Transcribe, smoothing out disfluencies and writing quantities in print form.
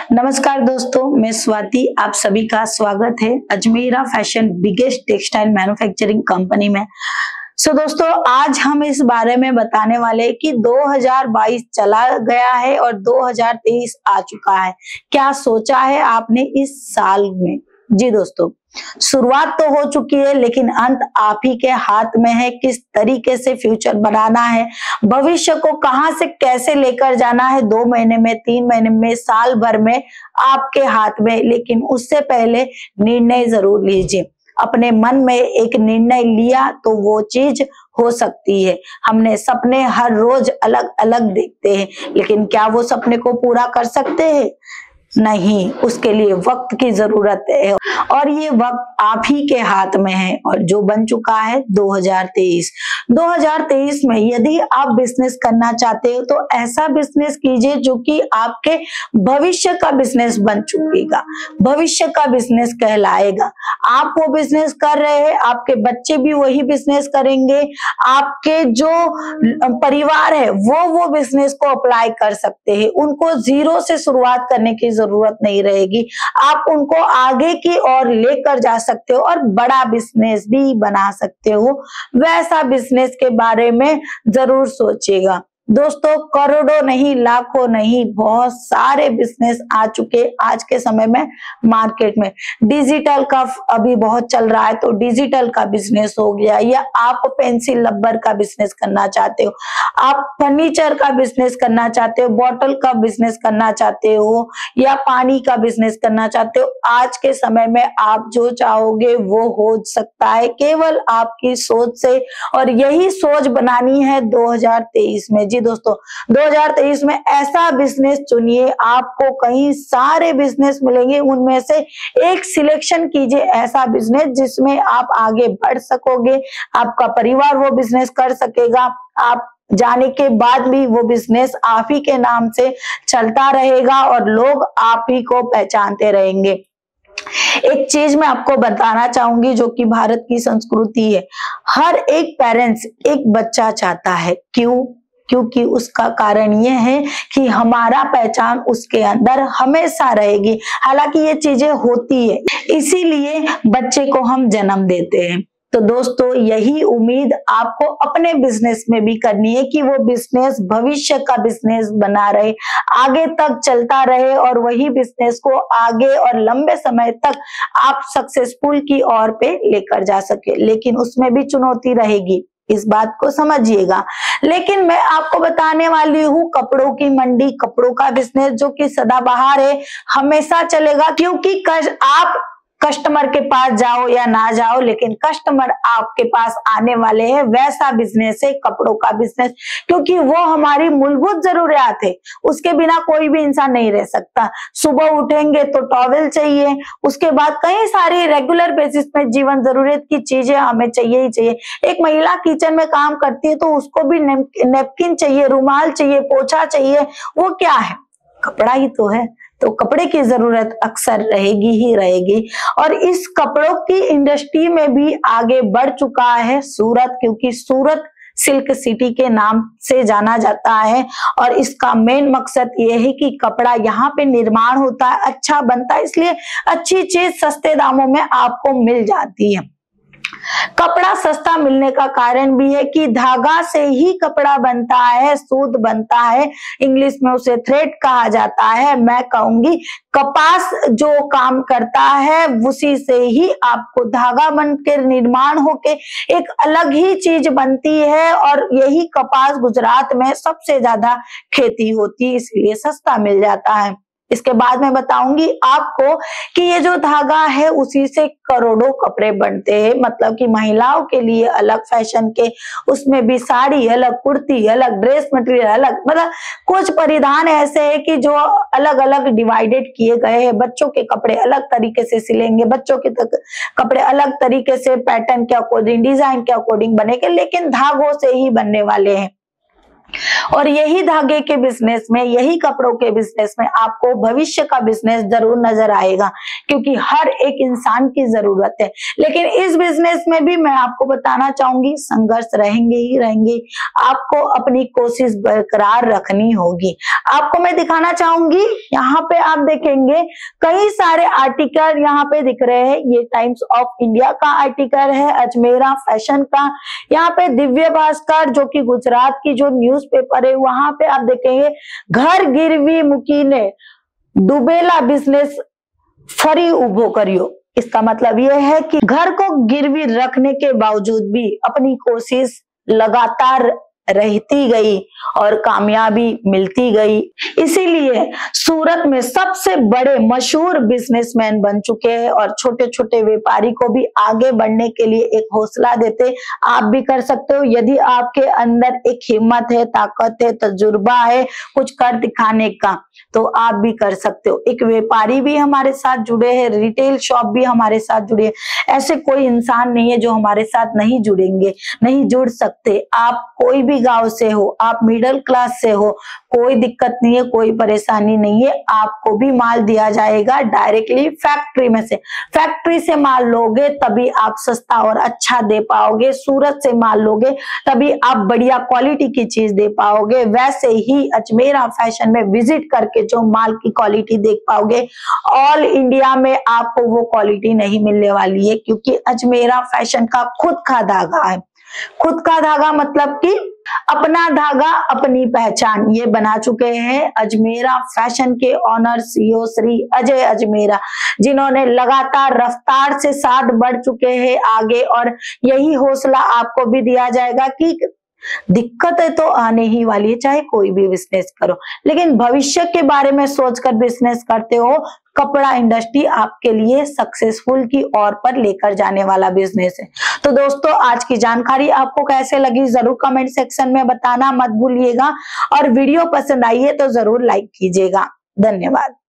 नमस्कार दोस्तों, मैं स्वाति, आप सभी का स्वागत है Ajmera fashion biggest textile manufacturing company में। दोस्तों, आज हम इस बारे में बताने वाले हैं कि 2022 चला गया है और 2023 आ चुका है। क्या सोचा है आपने इस साल में? जी दोस्तों, शुरुआत तो हो चुकी है लेकिन अंत आप ही के हाथ में है। किस तरीके से फ्यूचर बनाना है, भविष्य को कहां से कैसे लेकर जाना है, 2 महीने में, 3 महीने में, साल भर में, आपके हाथ में। लेकिन उससे पहले निर्णय जरूर लीजिए। अपने मन में एक निर्णय लिया तो वो चीज हो सकती है। हमने सपने हर रोज अलग अलग देखते हैं, लेकिन क्या वो सपने को पूरा कर सकते हैं? नहीं, उसके लिए वक्त की जरूरत है और ये वक्त आप ही के हाथ में है। और जो बन चुका है 2023 में यदि आप बिजनेस करना चाहते हो तो ऐसा बिजनेस कीजिए जो कि आपके भविष्य का बिजनेस बन चुकेगा, भविष्य का बिजनेस कहलाएगा। आप वो बिजनेस कर रहे हैं, आपके बच्चे भी वही बिजनेस करेंगे, आपके जो परिवार है वो बिजनेस को अप्लाई कर सकते हैं। उनको जीरो से शुरुआत करने की जरूरत नहीं रहेगी। आप उनको आगे की ओर लेकर जा सकते हो और बड़ा बिजनेस भी बना सकते हो। वैसा बिजनेस के बारे में जरूर सोचिएगा। दोस्तों, करोड़ों नहीं, लाखों नहीं, बहुत सारे बिजनेस आ चुके आज के समय में मार्केट में। डिजिटल का अभी बहुत चल रहा है तो डिजिटल का बिजनेस हो गया, या आप पेंसिल रबर का बिजनेस करना चाहते हो, आप फर्नीचर का बिजनेस करना चाहते हो, बॉटल का बिजनेस करना चाहते हो, या पानी का बिजनेस करना चाहते हो। आज के समय में आप जो चाहोगे वो हो सकता है, केवल आपकी सोच से। और यही सोच बनानी है 2023 में। जी दोस्तों, 2023 में ऐसा बिजनेस चुनिए, आपको कई सारे बिजनेस मिलेंगे, उनमें से एक सिलेक्शन कीजिए ऐसा बिजनेस जिसमें आप आगे बढ़ सकोगे, आपका परिवार वो बिजनेस कर सकेगा, आप जाने के बाद भी वो बिजनेस आप ही के नाम से चलता रहेगा और लोग आप ही को पहचानते रहेंगे। एक चीज मैं आपको बताना चाहूंगी जो कि भारत की संस्कृति है। हर एक पेरेंट्स एक बच्चा चाहता है। क्यों? क्योंकि उसका कारण ये है कि हमारा पहचान उसके अंदर हमेशा रहेगी। हालांकि ये चीजें होती है, इसीलिए बच्चे को हम जन्म देते हैं। तो दोस्तों, यही उम्मीद आपको अपने बिजनेस में भी करनी है कि वो बिजनेस भविष्य का बिजनेस बना रहे, आगे तक चलता रहे और वही बिजनेस को आगे और लंबे समय तक आप सक्सेसफुल की ओर पे लेकर जा सके। लेकिन उसमें भी चुनौती रहेगी, इस बात को समझिएगा। लेकिन मैं आपको बताने वाली हूँ कपड़ों की मंडी, कपड़ों का बिजनेस जो कि सदाबहार है, हमेशा चलेगा। क्योंकि आप कस्टमर के पास जाओ या ना जाओ, लेकिन कस्टमर आपके पास आने वाले हैं। वैसा बिजनेस है कपड़ों का बिजनेस, क्योंकि वो हमारी मूलभूत जरूरियात है, उसके बिना कोई भी इंसान नहीं रह सकता। सुबह उठेंगे तो टॉवेल चाहिए, उसके बाद कई सारी रेगुलर बेसिस पे जीवन जरूरत की चीजें हमें चाहिए ही चाहिए। एक महिला किचन में काम करती है तो उसको भी नैपकिन चाहिए, रुमाल चाहिए, पोछा चाहिए। वो क्या है? कपड़ा ही तो है। तो कपड़े की जरूरत अक्सर रहेगी ही रहेगी। और इस कपड़ों की इंडस्ट्री में भी आगे बढ़ चुका है सूरत, क्योंकि सूरत सिल्क सिटी के नाम से जाना जाता है। और इसका मेन मकसद ये है कि कपड़ा यहाँ पे निर्माण होता है, अच्छा बनता है, इसलिए अच्छी चीज सस्ते दामों में आपको मिल जाती है। कपड़ा सस्ता मिलने का कारण भी है कि धागा से ही कपड़ा बनता है, सूत बनता है, इंग्लिश में उसे थ्रेड कहा जाता है। मैं कहूंगी कपास जो काम करता है उसी से ही आपको धागा बनकर निर्माण होके एक अलग ही चीज बनती है। और यही कपास गुजरात में सबसे ज्यादा खेती होती है, इसलिए सस्ता मिल जाता है। इसके बाद मैं बताऊंगी आपको कि ये जो धागा है उसी से करोड़ों कपड़े बनते हैं। मतलब कि महिलाओं के लिए अलग फैशन के, उसमें भी साड़ी अलग, कुर्ती अलग, ड्रेस मटेरियल अलग, मतलब कुछ परिधान ऐसे हैं कि जो अलग अलग डिवाइडेड किए गए हैं। बच्चों के कपड़े अलग तरीके से सिलेंगे, बच्चों के कपड़े अलग तरीके से पैटर्न के अकॉर्डिंग, डिजाइन के अकॉर्डिंग बनेंगे, लेकिन धागों से ही बनने वाले हैं। और यही धागे के बिजनेस में, यही कपड़ों के बिजनेस में आपको भविष्य का बिजनेस जरूर नजर आएगा, क्योंकि हर एक इंसान की जरूरत है। लेकिन इस बिजनेस में भी मैं आपको बताना चाहूंगी, संघर्ष रहेंगे ही रहेंगे। आपको अपनी कोशिश बरकरार रखनी होगी। आपको मैं दिखाना चाहूंगी, यहाँ पे आप देखेंगे कई सारे आर्टिकल यहाँ पे दिख रहे हैं। ये टाइम्स ऑफ इंडिया का आर्टिकल है, अजमेरा फैशन का। यहाँ पे दिव्य भास्कर जो कि गुजरात की जो न्यूज़पेपर है, वहां पे आप देखेंगे घर गिरवी मुकीने डूबेला बिजनेस फरी उभो करियो। इसका मतलब यह है कि घर को गिरवी रखने के बावजूद भी अपनी कोशिश लगातार रहती गई और कामयाबी मिलती गई। इसीलिए सूरत में सबसे बड़े मशहूर बिजनेसमैन बन चुके हैं और छोटे छोटे व्यापारी को भी आगे बढ़ने के लिए एक हौसला देते। आप भी कर सकते हो, यदि आपके अंदर एक हिम्मत है, ताकत है, तजुर्बा है कुछ कर दिखाने का, तो आप भी कर सकते हो। एक व्यापारी भी हमारे साथ जुड़े हैं, रिटेल शॉप भी हमारे साथ जुड़े हैं। ऐसे कोई इंसान नहीं है जो हमारे साथ नहीं जुड़ेंगे, नहीं जुड़ सकते। आप कोई भी गांव से हो, आप मिडिल क्लास से हो, कोई दिक्कत नहीं है, कोई परेशानी नहीं है। आपको भी माल दिया जाएगा डायरेक्टली फैक्ट्री में से। फैक्ट्री से माल लोगे तभी आप सस्ता और अच्छा दे पाओगे। सूरत से माल लोगे तभी आप बढ़िया क्वालिटी की चीज दे पाओगे। वैसे ही अजमेरा फैशन में विजिट करके जो माल की क्वालिटी देख पाओगे, ऑल इंडिया में आपको वो क्वालिटी नहीं मिलने वाली है, क्योंकि अजमेरा फैशन का खुद का धागा है। खुद का धागा मतलब कि अपना धागा अपनी पहचान, ये बना चुके हैं अजमेरा फैशन के ऑनर सीईओ श्री अजय अजमेरा, जिन्होंने लगातार रफ्तार से साथ बढ़ चुके हैं आगे। और यही हौसला आपको भी दिया जाएगा कि दिक्कतें तो आने ही वाली है, चाहे कोई भी बिजनेस करो, लेकिन भविष्य के बारे में सोचकर बिजनेस करते हो। कपड़ा इंडस्ट्री आपके लिए सक्सेसफुल की ओर पर लेकर जाने वाला बिजनेस है। तो दोस्तों, आज की जानकारी आपको कैसे लगी जरूर कमेंट सेक्शन में बताना मत भूलिएगा, और वीडियो पसंद आई है तो जरूर लाइक कीजिएगा। धन्यवाद।